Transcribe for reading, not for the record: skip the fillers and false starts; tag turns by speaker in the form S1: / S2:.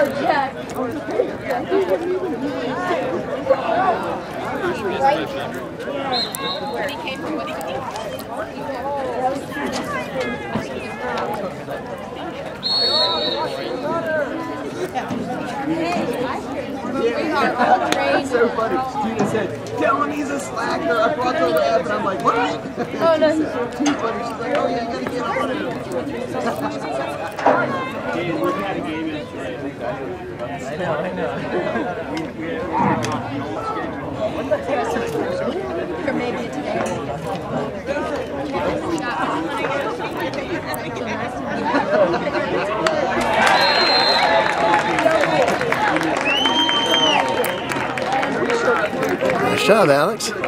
S1: Jack. Where he came from, what he
S2: That's so funny. Gina said, tell him he's a slacker. I brought the rap, and I'm like, what?
S1: Oh, no.
S2: Too funny. She's like, oh, yeah, you gotta get on it.
S3: Look at a game in I know.
S1: Or maybe today.
S4: Nice job, Alex.